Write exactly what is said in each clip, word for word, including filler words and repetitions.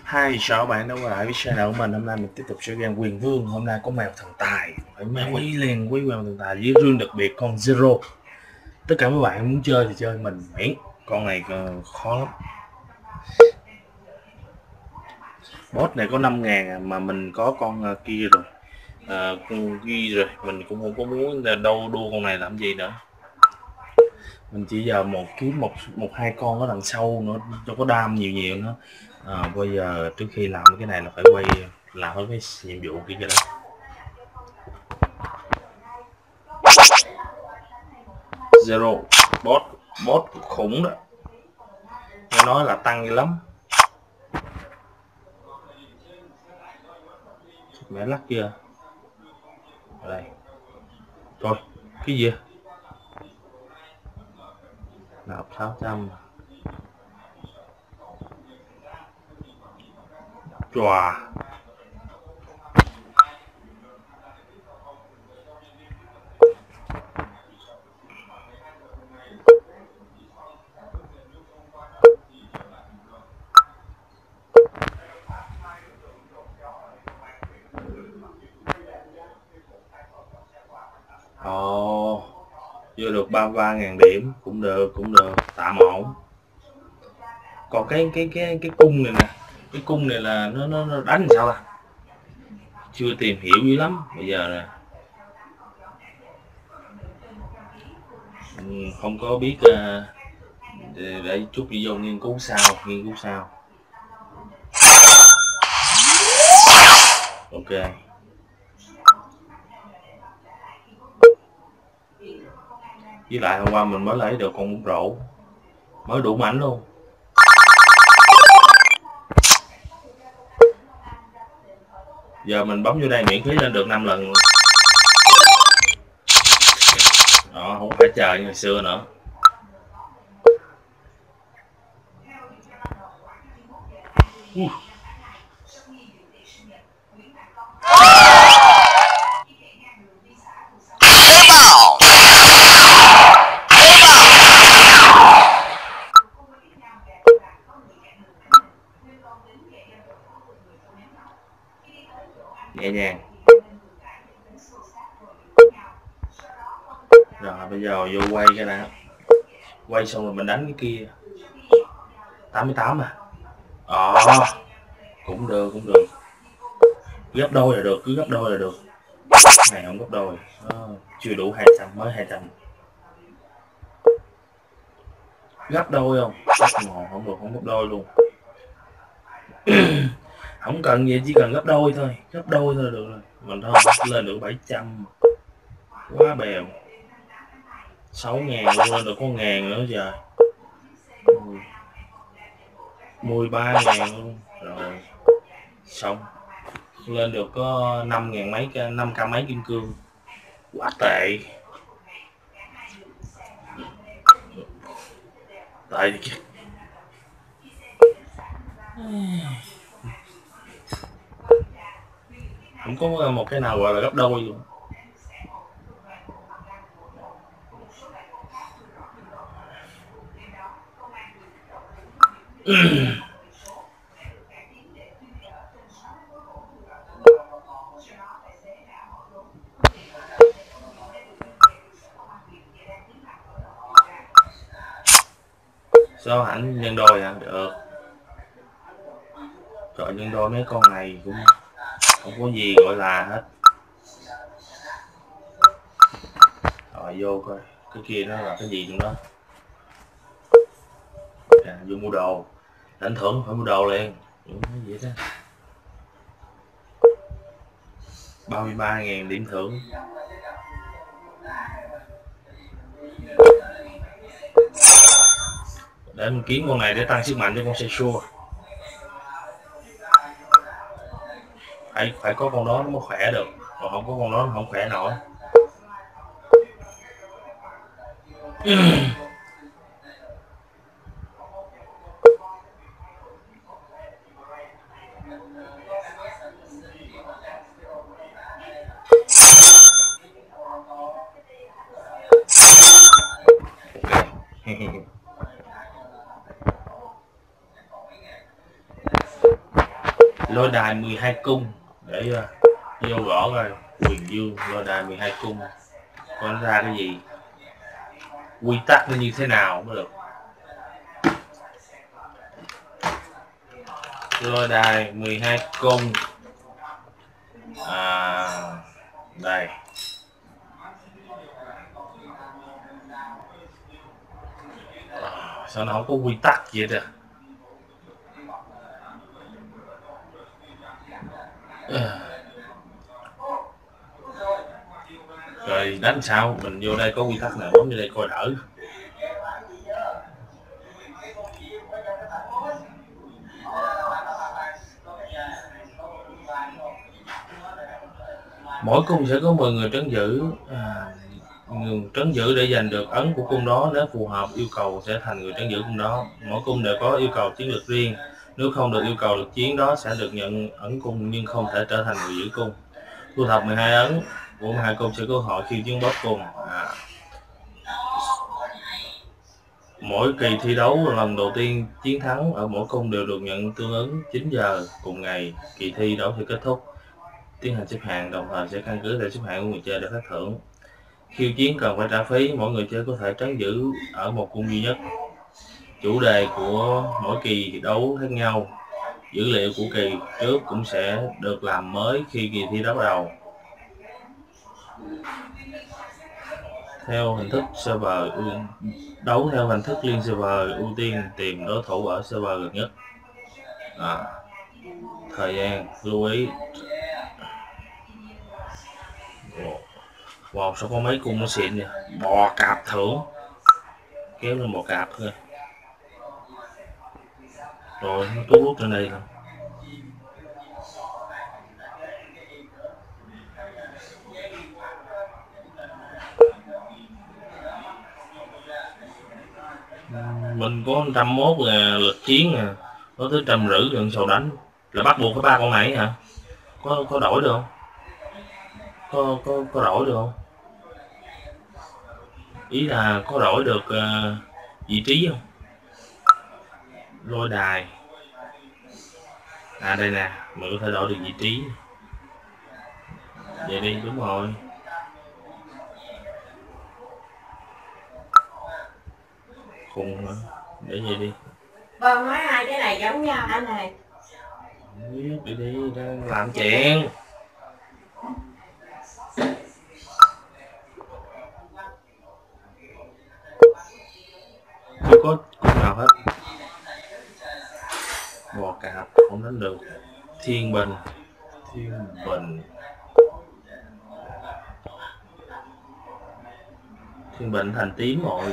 Hi, chào các bạn đã quay lại với channel của mình. Hôm nay mình tiếp tục chơi game Quyền Vương. Hôm nay có mèo thần tài, phải mèo quay liền với mèo thần tài với rương đặc biệt con Zero. Tất cả các bạn muốn chơi thì chơi, mình miễn. Con này khó lắm. Boss này có năm ngàn mà mình có con kia rồi, à, con ghi rồi, mình cũng không có muốn là đâu đua con này làm gì nữa. Mình chỉ giờ một kiếm một một hai con ở đằng sau nữa cho có đam nhiều nhiều nữa. À, bây giờ trước khi làm cái này là phải quay làm hết cái nhiệm vụ kia cho đó. Zero boss boss khủng đó, nghe nói là tăng dữ lắm. Mẹ lắc kia ở đây rồi, cái gì nạp sáu trăm chòa. Ồ, chưa được ba mươi ba ngàn điểm, cũng được cũng được, tạm ổn. Còn cái cái cái cái cung này nè, cái cung này là nó nó, nó đánh sao à? Chưa tìm hiểu dữ lắm. Bây giờ nè, không có biết, uh, để, để chút đi vô nghiên cứu sau, nghiên cứu sau. Ok. Với lại hôm qua mình mới lấy được con bút rổ, mới đủ mảnh luôn. Giờ mình bấm vô đây miễn phí lên được năm lần luôn. Đó, không phải chờ như hồi xưa nữa. Uh. Nhẹ nhàng. Rồi bây giờ vô quay cái nào, quay xong rồi mình đánh cái kia. Tám mươi tám à? Ờ, cũng được cũng được, gấp đôi là được, cứ gấp đôi là được. Này không gấp đôi, à, chưa đủ hai trăm, mới hai trăm. Gấp đôi không? Không, không được, không gấp đôi luôn. Không cần gì, chỉ cần gấp đôi thôi, gấp đôi thôi được rồi. Mình thôi lên được bảy trăm, quá bèo. Sáu ngàn lên được có ngàn nữa trời, mười ba ngàn luôn rồi, xong lên được có năm ngàn mấy, năm trăm mấy kim cương, quá tệ. Tệ chứ. Không có một cái nào gọi là gấp đôi luôn. Sao hẳn nhân đôi à? Được. Trời, nhân đôi mấy con này cũng không có gì gọi là hết. Rồi vô coi cái kia nó là cái gì trong đó. À, vô mua đồ, đánh thưởng phải mua đồ liền. Cái gì đó. ba mươi ba ngàn điểm thưởng. Để mình kiếm con này để tăng sức mạnh cho con Sensua. Phải phải có con đó nó mới khỏe được, còn không có con đó nó không khỏe nổi. Lôi đài mười hai cung để uh, vô gõ rồi. Quyền dương lôi đài mười hai cung con ra cái gì, quy tắc nó như thế nào mới được. Lôi đài mười hai cung à, đây à, sao nó không có quy tắc gì đó. À. Rồi đánh sao mình vô đây có quy tắc nào bấm vô đây coi đỡ. Mỗi cung sẽ có mười người trấn giữ, à, người trấn giữ để giành được ấn của cung đó. Nếu phù hợp yêu cầu sẽ thành người trấn giữ cung đó. Mỗi cung đều có yêu cầu chiến lược riêng, nếu không được yêu cầu lực chiến đó sẽ được nhận ấn cung nhưng không thể trở thành người giữ cung. Thu thập mười hai ấn của mười hai cung sẽ có cơ hội khi chiến boss cung. À. Mỗi kỳ thi đấu lần đầu tiên chiến thắng ở mỗi cung đều được nhận tương ứng. Chín giờ cùng ngày kỳ thi đấu sẽ kết thúc, tiến hành xếp hạng, đồng thời sẽ căn cứ theo xếp hạng của người chơi để phát thưởng. Khiêu chiến cần phải trả phí, mỗi người chơi có thể trấn giữ ở một cung duy nhất. Chủ đề của mỗi kỳ đấu khác nhau. Dữ liệu của kỳ trước cũng sẽ được làm mới khi kỳ thi đấu bắt đầu. Theo hình thức server đấu theo hình thức liên server, ưu tiên tìm đối thủ ở server gần nhất. À, thời gian lưu ý. Wow, sao có mấy cung nó xịn vậy? Bò cạp thưởng, kéo lên bò cạp thôi. Rồi nó tú rút trên đây rồi. Mình có một trăm mốt là lực chiến nè, có tới trăm rưỡi gần sầu đánh, là bắt buộc phải ba con này hả? Có có đổi được không? Có có có đổi được không? Ý là có đổi được uh, vị trí không? Lôi đài. À đây nè, mình có thể đổi được vị trí. Vậy đi, đúng rồi. Khùng hả? Để vậy đi. Con nói hai cái này giống nhau anh này. Biết đi đi, đang làm chuyện. Chưa có con nào hết. Bò cạp không đánh được. Thiên bình. Thiên bình. Thiên bình thành tím rồi.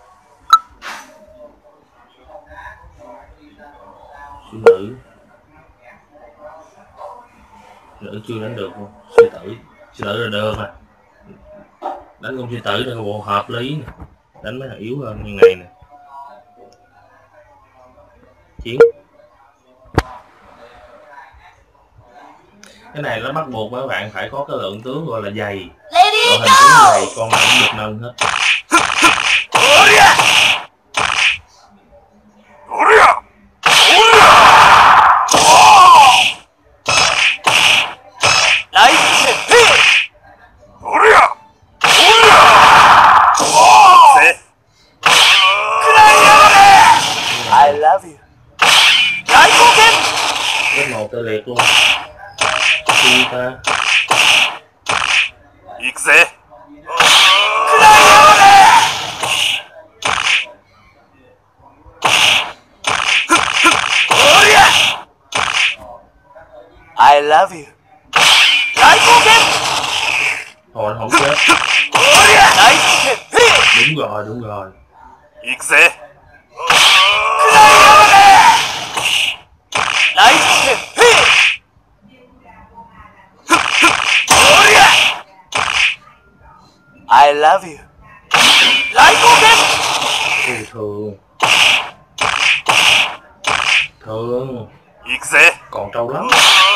Sư nữ. Sư nữ chưa đánh được không? Sư tử. Sư tử là được mà. Đánh con sư tử là bộ hợp lý nè. Đánh mấy thằng yếu hơn như này nè. Chiến. Cái này nó bắt buộc mấy bạn phải có cái lượng tướng gọi là dày. Đội hình tướng dày, con nào cũng được nâng hết. I love you. Cái một tê liệt luôn. Khi ta I love you. thôi không chết. Đúng rồi, đúng rồi. I love you. Thường thường thường còn trâu lắm.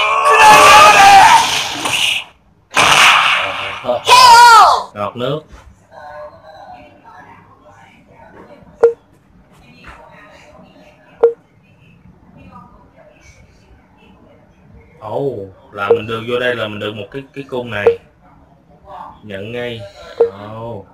Ngọt nước. Ồ, oh, là mình được vô đây là mình được một cái cái cung này. Nhận ngay. Ồ. Oh.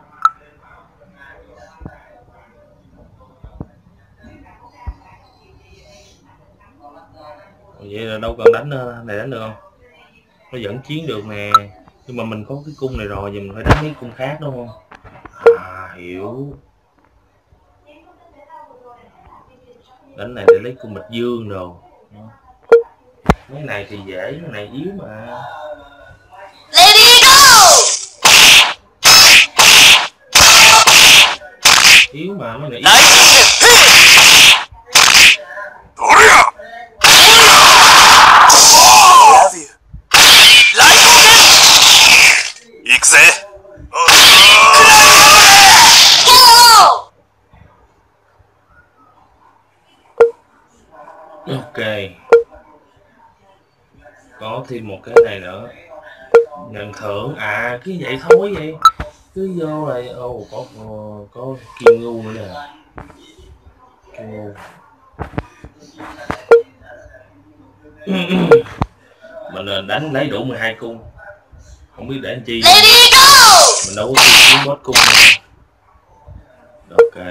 Vậy là đâu cần đánh này đánh được không? Nó vẫn chiến được nè. Nhưng mà mình có cái cung này rồi thì mình phải đánh cái cung khác đúng không? À, hiểu. Đánh này để lấy cung Bạch Dương rồi. Mấy này thì dễ, cái này yếu mà. Lady go! Yếu mà mấy này yếu. Ok, có thêm một cái này nữa, nhận thưởng. À cứ vậy thôi, vậy cứ vô lại. Ồ, oh, có có Kim Ngu nữa nè. Kim Ngu. Mình đánh lấy đủ mười hai cung, không biết để làm chi. Mình đâu có kiếm boss cung nữa. Ok.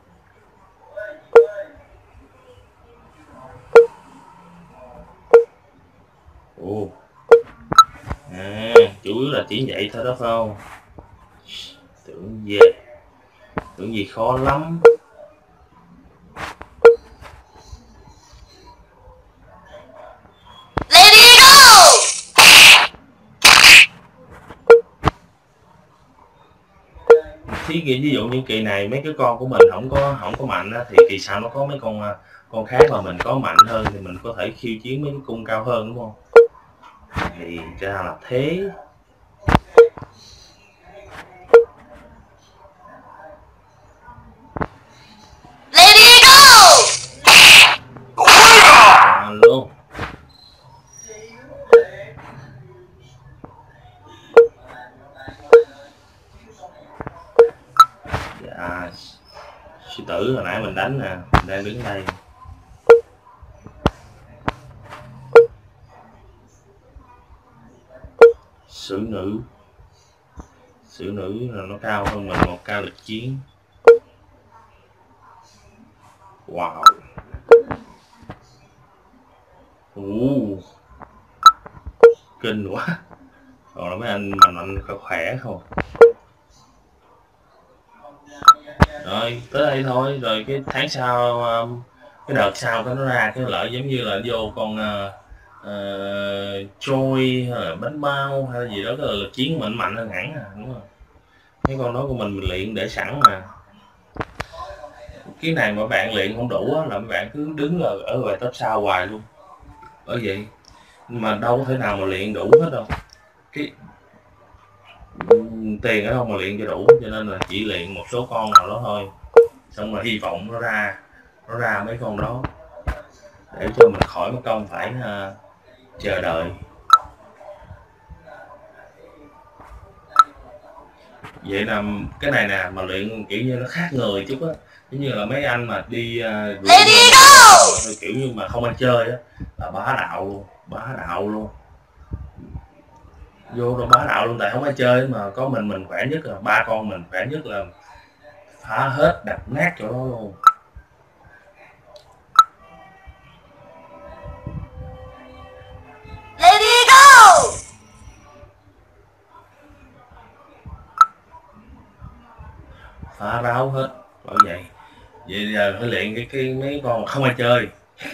Ồ. À, chủ yếu là chỉ vậy thôi đó phải không? Tưởng gì tưởng gì khó lắm. Lady go! Thí dụ ví dụ như kỳ này mấy cái con của mình không có không có mạnh á, thì kỳ sau nó có mấy con con khác mà mình có mạnh hơn thì mình có thể khiêu chiến mấy cái cung cao hơn đúng không? Thì ra là thế. Lady go! À, luôn. Dạ, sư tử hồi nãy mình đánh nè, mình đang đứng đây. Sử nữ. Sử nữ là nó cao hơn mình một cao lực chiến. Wow. Uh. Kinh quá. Còn là mấy anh mà anh có khỏe không? Rồi tới đây thôi, rồi cái tháng sau, cái đợt sau cái nó ra cái lợi giống như là vô con uh, uh, trôi hay là bánh bao hay là gì đó, cái lực chiến mình mạnh hơn hẳn à, đúng không? Mấy con đó của mình mình luyện để sẵn mà. Cái này mà bạn luyện không đủ á, là mấy bạn cứ đứng ở ở ngoài top sau hoài luôn. Bởi vậy mà đâu có thể nào mà luyện đủ hết đâu. Cái tiền ở đâu mà luyện cho đủ, cho nên là chỉ luyện một số con nào đó thôi, xong rồi hy vọng nó ra nó ra mấy con đó để cho mình khỏi mất công phải uh, chờ đợi. Vậy là cái này nè, mà luyện kiểu như nó khác người chút á, giống như là mấy anh mà đi uh, kiểu như mà không ăn chơi á là bá đạo luôn, bá đạo luôn, vô rồi bá đạo luôn, tại không ai chơi mà có mình mình khỏe nhất, là ba con mình khỏe nhất là phá hết, đập nát chỗ đó luôn. Lady go! Phá ráo hết, bởi vậy. Vậy giờ phải luyện cái, cái mấy con không ai chơi,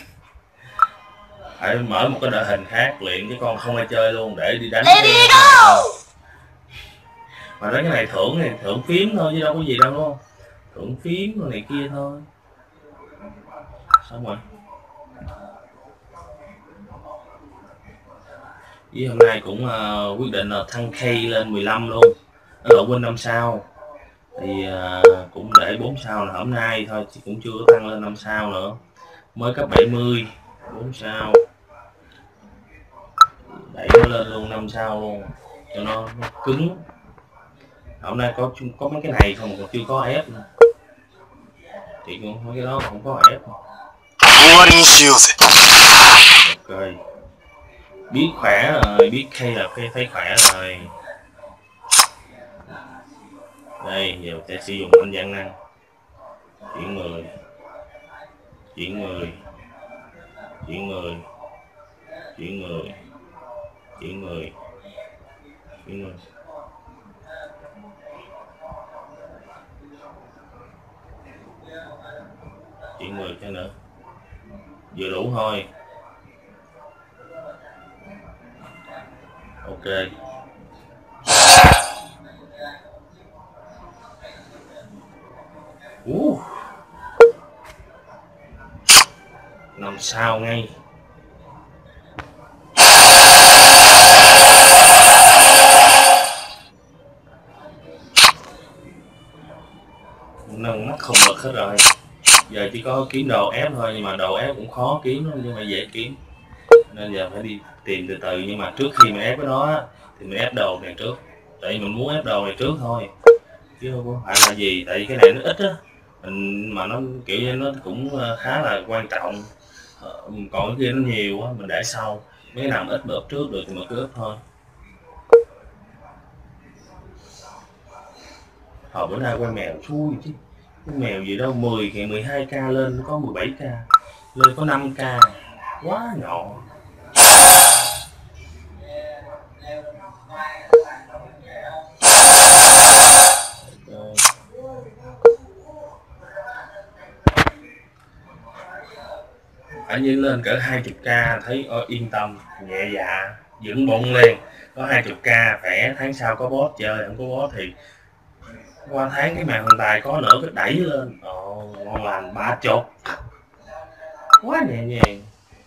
phải mở một cái đội hình khác luyện cái con không ai chơi luôn để đi đánh. Lady go! Mà đánh cái này thưởng này thưởng phím thôi chứ đâu có gì đâu đúng không? Thưởng phím này kia thôi. Xong rồi. Với hôm nay cũng uh, quyết định là thăng K lên mười lăm luôn. Nó độ win năm sao. Thì uh, cũng để bốn sao là hôm nay thôi, chứ cũng chưa có tăng lên năm sao nữa. Mới cấp bảy mươi, bốn sao. Đẩy nó lên luôn năm sao luôn cho nó, nó cứng. Hôm nay có có mấy cái này không, còn chưa có ép nữa. Thì cũng mấy cái đó không có ép. Ok. biết khỏe rồi, biết K là K thấy khỏe rồi. Đây giờ sẽ sử dụng thanh gian năng chuyển người, chuyển người, chuyển người, chuyển người, chuyển người, chuyển người. Chuyển người cái nữa, vừa đủ thôi. Ok. Uh. Năm sao ngay. Nâng mắt không bật hết rồi. Giờ chỉ có kiếm đồ ép thôi, nhưng mà đồ ép cũng khó kiếm lắm, nhưng mà dễ kiếm. Nên giờ phải đi tìm từ từ, nhưng mà trước khi mình ép cái đó thì mình ép đồ này trước. Tại vì mình muốn ép đồ này trước thôi, chứ không phải là gì. Tại vì cái này nó ít á, mình mà nó kiểu như nó cũng khá là quan trọng. Còn cái kia nó nhiều á, mình để sau. Mấy cái nào mà ít mà ấp trước được thì mình cứ ấp thôi. Hồi bữa nay quay mèo xui chứ. Cái mèo gì đâu mười kìa, mười hai k lên có mười bảy k, lên có năm k, quá nhỏ. Phải như lên cỡ hai mươi k thấy ở yên tâm, nhẹ dạ, vững bụng liền. Có hai mươi k khỏe, tháng sau có boss chơi, không có boss thì qua tháng cái màn thần tài có nữa, cái đẩy lên. Ồ, ngon lành, ba chục, quá nhẹ nhàng.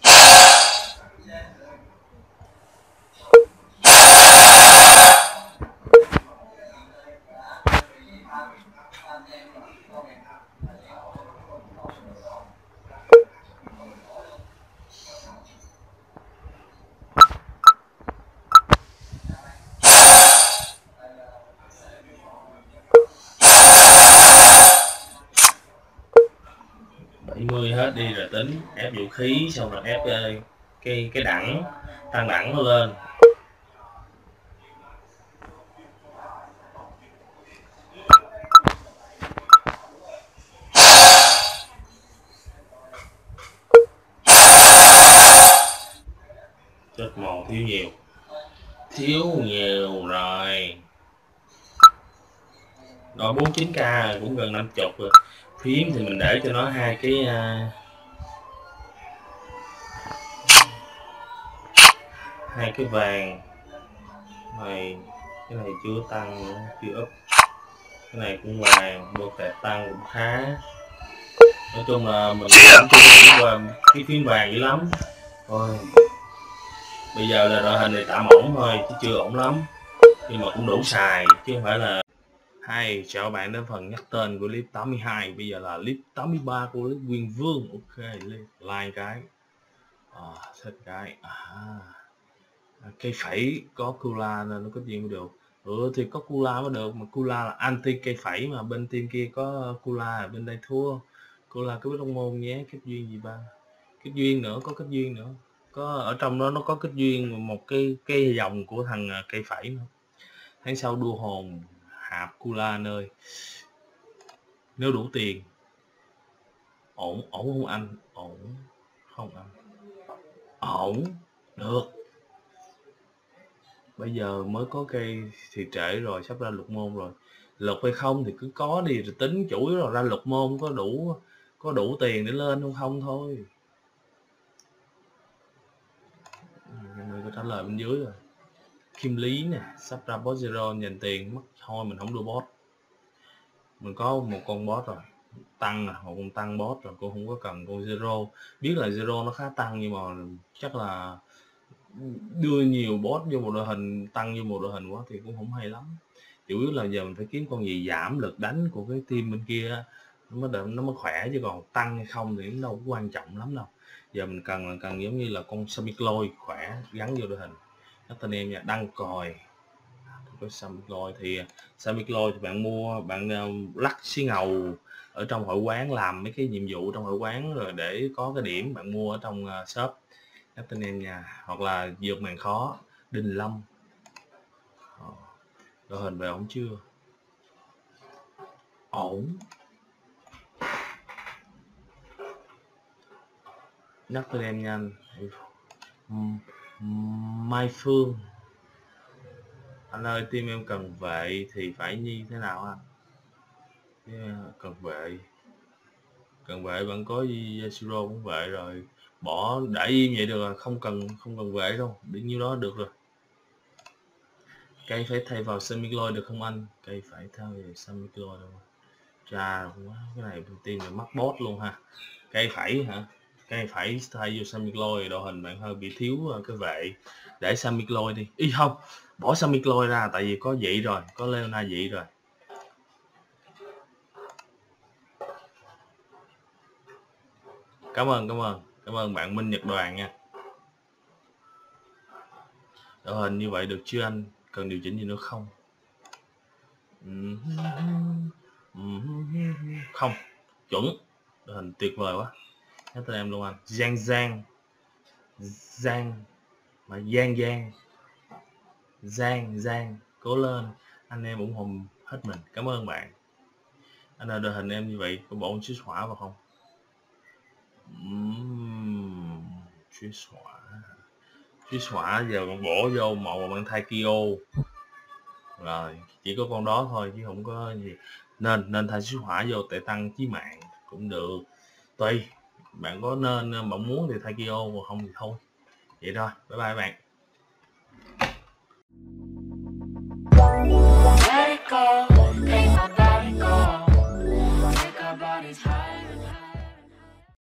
bảy mươi hết đi rồi tính, ép vũ khí xong rồi ép cái cái, cái đẳng, tăng đẳng nó lên. Chết mòn thiếu nhiều, thiếu nhiều rồi. Rồi bốn mươi chín k cũng gần năm mươi rồi. Phím thì mình để cho nó hai cái uh, hai cái vàng này, cái này chưa tăng nữa, chưa up. Cái này cũng vàng, độ tẹt tăng cũng khá. Nói chung là mình cũng chưa nghĩ qua cái phím vàng dữ lắm. Thôi bây giờ là đội hình này tạm ổn thôi, chứ chưa ổn lắm, nhưng mà cũng đủ xài chứ không phải là. Hay chào các bạn đến phần nhắc tên của clip tám mươi hai. Bây giờ là clip tám mươi ba của clip Nguyên Vương. Ok, like cái à, thích cái à, cây phẩy có Kula nên nó có gì mới được. Ừ thì có Kula mới được, mà Kula là anti cây phẩy, mà bên team kia có Kula, ở bên đây thua. Kula có biết ông môn nhé, kết duyên gì ba, kết duyên nữa, có kết duyên nữa, có ở trong đó nó có kết duyên một cái cái dòng của thằng cây phẩy nữa. Tháng sau đua hồn hạp Kula nơi, nếu đủ tiền. Ổn ổn không anh? Ổn không anh? Ổn được. Bây giờ mới có cây thì trễ rồi, sắp ra lục môn rồi. Lục hay không thì cứ có đi rồi tính, chủ yếu là ra lục môn có đủ có đủ tiền để lên không không thôi. Người có trả lời bên dưới rồi. Kim Lý nè, sắp ra boss zero, nhìn tiền mất thôi mình không đưa boss. Mình có một con boss rồi, tăng à, một con tăng boss rồi, cô không có cần con zero. Biết là zero nó khá tăng, nhưng mà chắc là đưa nhiều boss vô một đội hình, tăng vô một đội hình quá thì cũng không hay lắm. Chủ yếu là giờ mình phải kiếm con gì giảm lực đánh của cái team bên kia nó mới đợi, nó mới khỏe, chứ còn tăng hay không thì nó đâu có quan trọng lắm đâu. Giờ mình cần là cần giống như là con Samicloi khỏe gắn vô đội hình. Các anh em nha, đăng còi có Samicloi thì Samicloi thì bạn mua, bạn uh, lắc xí ngầu ở trong hội quán, làm mấy cái nhiệm vụ trong hội quán rồi để có cái điểm, bạn mua ở trong uh, shop nhắc tên em nha. Hoặc là vượt màn khó, Đình Long. Ờ, đội hình về ổn chưa? Ổn. Nhắc tên em nhanh. Mai Phương. Anh ơi, team em cần vệ thì phải như thế nào anh? Cần vệ. Cần vệ bạn có Yashiro cũng vệ rồi. Bỏ để im vậy được rồi, không cần không cần vệ đâu, đến nhiêu đó được rồi. Cây phải thay vào Semicloid được không anh? Cây phải thay vào Semicloid đâu. Cha quá, cái này team này mắc boss luôn ha. Cây phải hả? Cây phải thay vô Semicloid, đội hình bạn hơi bị thiếu cái vệ. Để Semicloid đi. Ý không, bỏ Semicloid ra tại vì có vậy rồi, có Leona vậy rồi. Cảm ơn, cảm ơn, cảm ơn bạn Minh Nhật Đoàn nha. Đội hình như vậy được chưa anh? Cần điều chỉnh gì nữa không? Không, chuẩn. Đội hình tuyệt vời quá. Nhắc tên em luôn anh. Giang Giang. Giang. Mà Giang Giang. Giang Giang. Cố lên. Anh em ủng hộ hết mình. Cảm ơn bạn. Anh ơi, đội hình em như vậy có bổ chiếc hỏa vào không? Uhm, chiếc hỏa. Chiếc hỏa giờ còn bổ vô một mà bạn thay Kyo. Rồi, chỉ có con đó thôi chứ không có gì. Nên nên thay chiếc hỏa vô để tăng chí mạng cũng được. Tùy. Bạn có nên bạn muốn thì thay Kyo, mà không thì thôi. Vậy thôi. Bye bye bạn. Let it go, make my body go. Make our bodies higher.